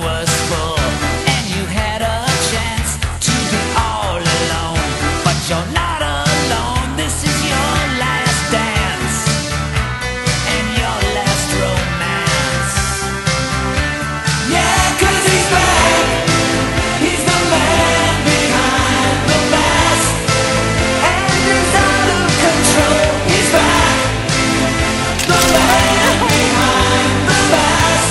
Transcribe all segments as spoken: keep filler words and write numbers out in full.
was full, and you had a chance to be all alone. But you're not alone, this is your last dance, and your last romance. Yeah, 'cause he's back, he's the man behind the mask, and he's out of control. He's back, the man behind the mask.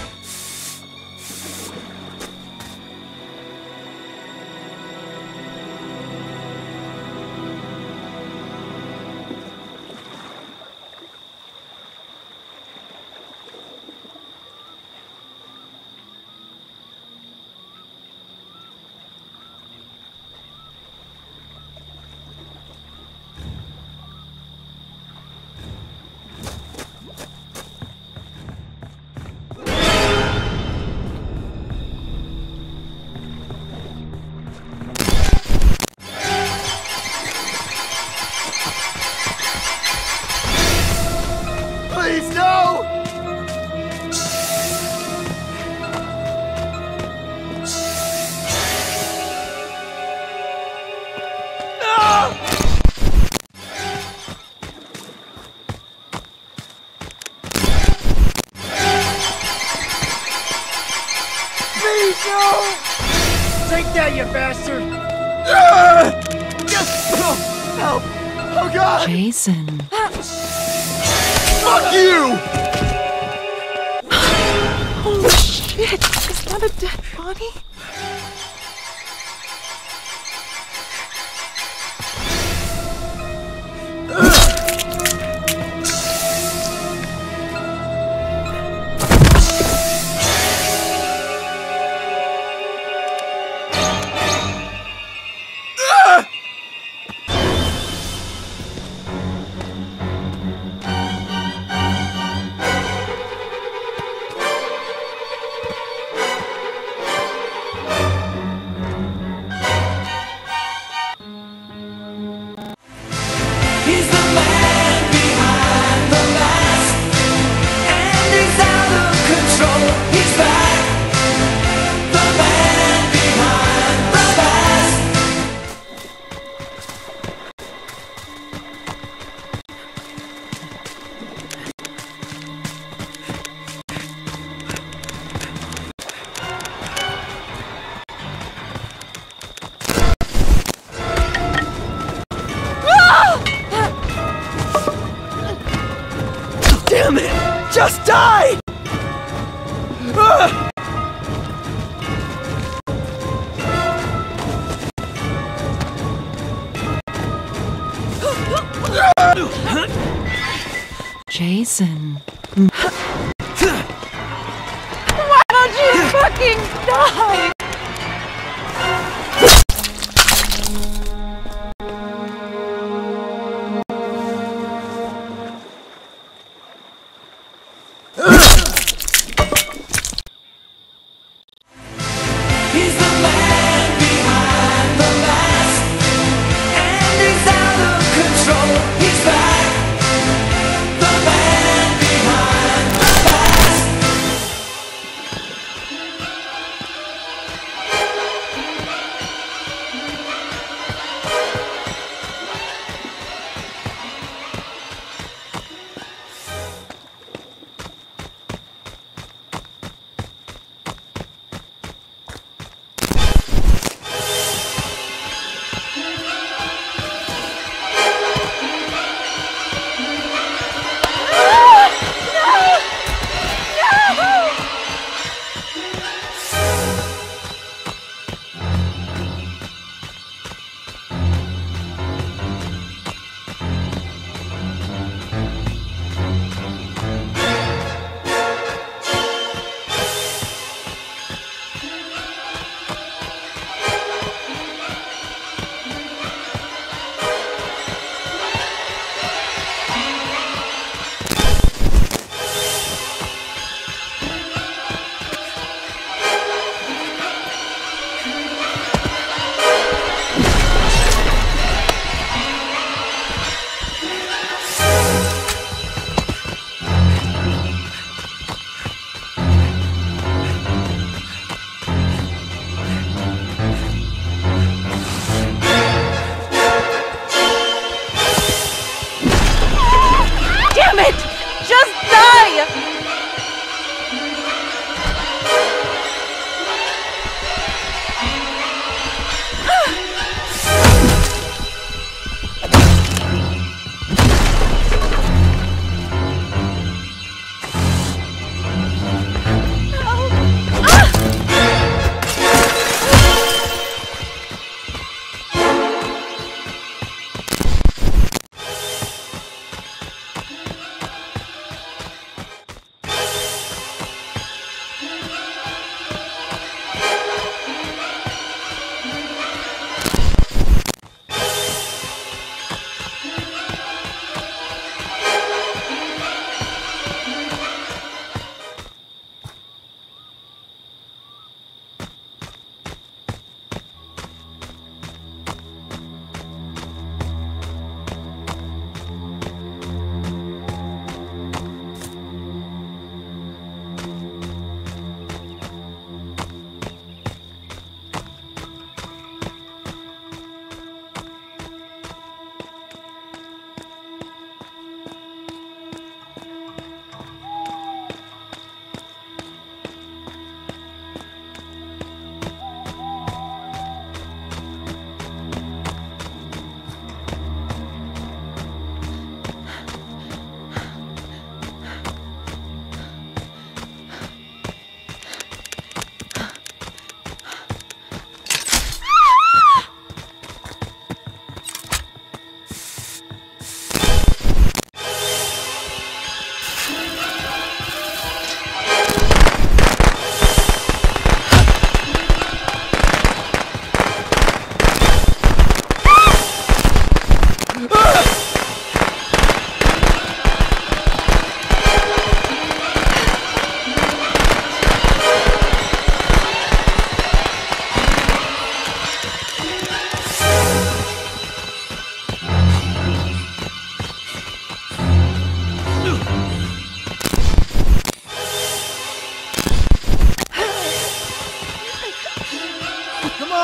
Please, no! No! Please, no! Take that, you bastard! Ah! Oh, help! Oh, God! Jason. Fuck you! Holy shit! Is that a dead body? He's the man behind the mask, and he's out of control. He's back, the man behind the mask. Damn it! Just die! Ah! Jason. Why don't you fucking die? He's the man behind the mask, and he's out of control. He's back, the man behind the mask.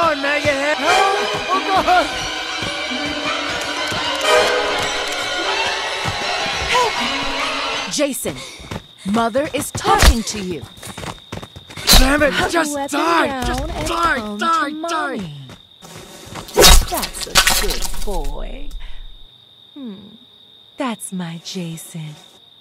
on, Maggothead! Help! Oh God! Jason, Mother is talking to you. Damn it! Put Just your weapon die! down Just and die! come Die! to Die! Mommy. That's a good boy. Hmm. That's my Jason.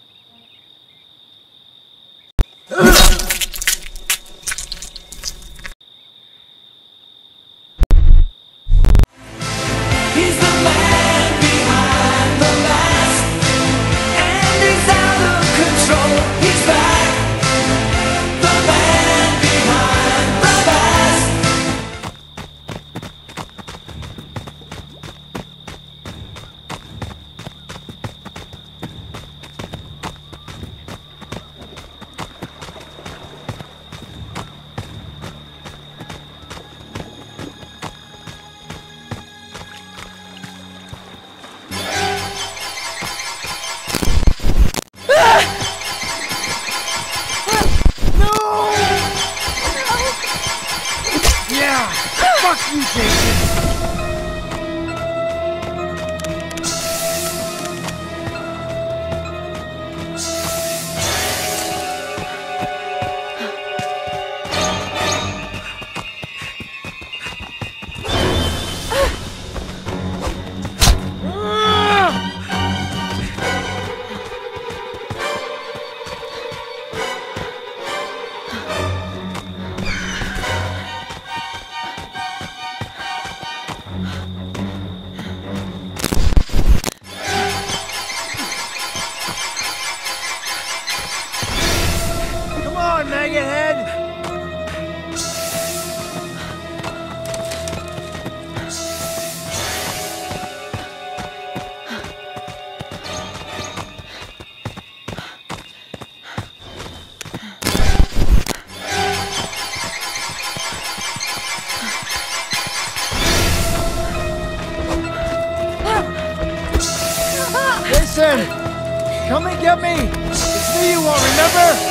He's the man behind the mask, and he's out of control. He's back, the man behind the mask. Yeah! Fuck you, Jason! Come on, Maggothead! Jason! Come and get me! It's me you want, remember?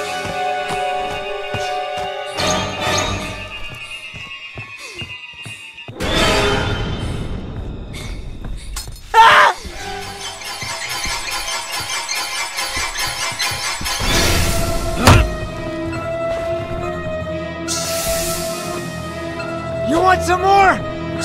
You want some more?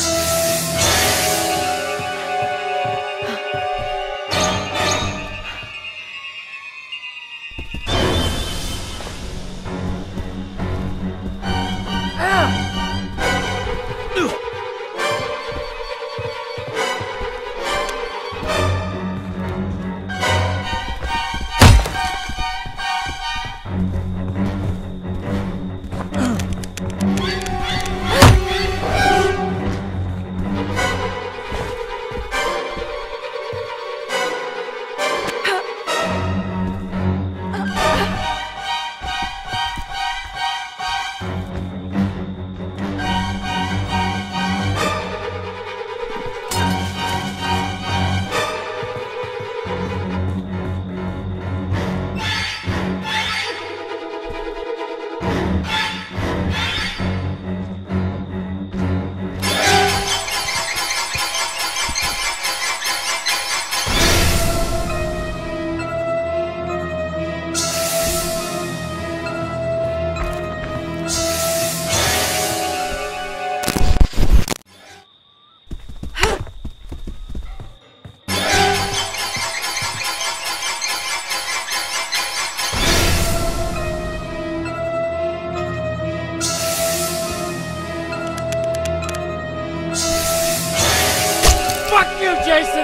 Fuck you, Jason!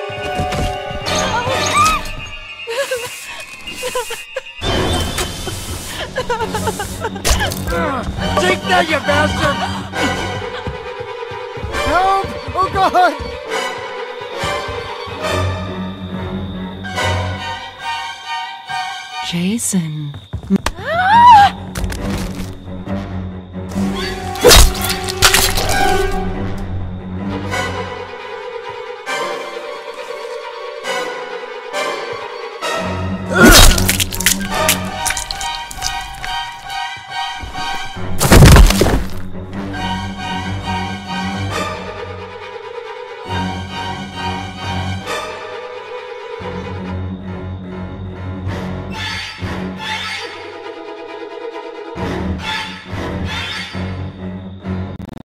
Take that, you bastard! Help! Oh God! Jason.